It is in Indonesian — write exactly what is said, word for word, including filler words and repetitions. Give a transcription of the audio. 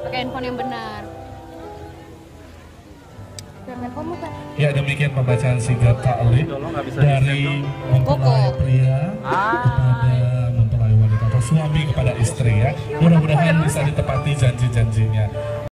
pakai handphone yang benar. Ya, demikian pembacaan singkat ta'lim dari mempelai pria kepada mempelai wanita atau suami kepada istri ya. Mudah-mudahan bisa ditepati janji-janjinya.